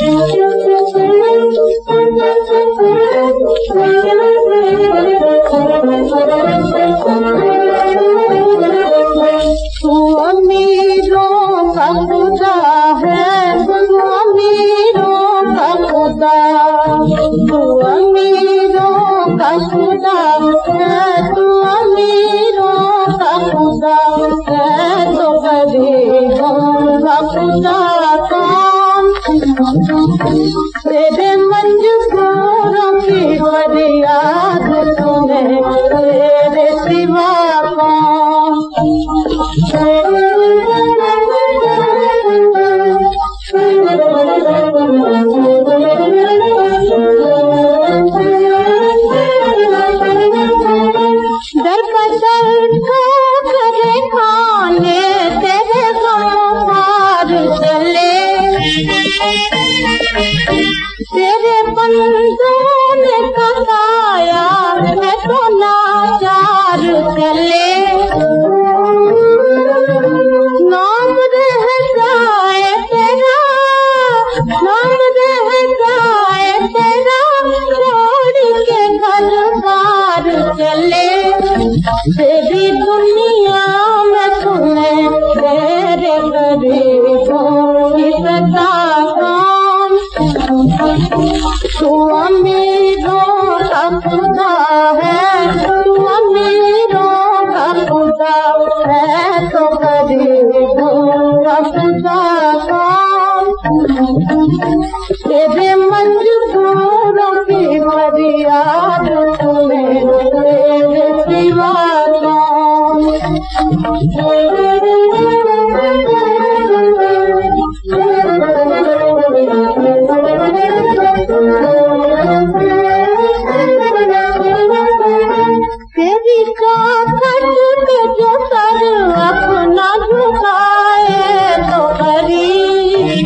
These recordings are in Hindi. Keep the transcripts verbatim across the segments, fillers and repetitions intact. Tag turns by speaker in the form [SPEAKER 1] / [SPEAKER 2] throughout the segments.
[SPEAKER 1] तू अमीरों का खुदा है, तू अमीरों का खुदा, तू अमीरों का खुदा है, तू अमीरों का खुदा है, तो गरीबों का खुदा कौन? तेरे मजबूरों की फरियाद सुने तेरे सिवा कौन? दर बदल करे खाने तेरे गम पार चले, तेरे बंदों ने कताया है तो लाचार चले। नाम रह जाए तेरा, नाम रह जाए तेरा, छोड़ के घर बार चले। तेरी दुनिया में सुने तेरे गरीबों की सता कौन? तू अमीरों का खुदा है, तू अमीरों का खुदा है, तो गरीबों का खुदा कौन? तेरे मजबूरों की फरियाद सुने तेरे सिवा कौन? तेरी चौखट पे जो सर अपना झुकाए तो गरीब,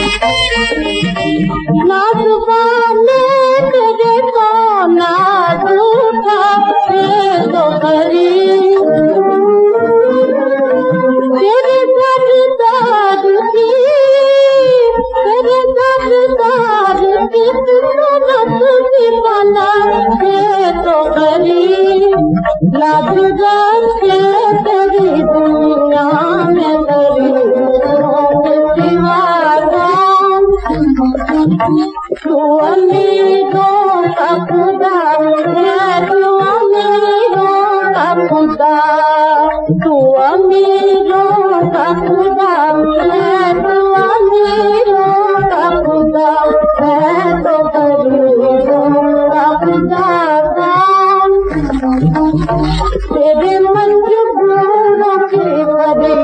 [SPEAKER 1] ना जुबाने करे तो ना झूठा तो गरीब। तेरे सरदार की, तेरे सरदार की सूरत की बना है तो गरीब। लाज रखे तेरी दुनिया में गरीबों के सिवा कौन? तू अमीरों का खुदा है, तू अमीरों का खुदा, तू अमीरों का खुदा है, तू अमीरों का खुदा है, तो गरीबों का खुदा कौन? तेरे मजबूरों की फरियाद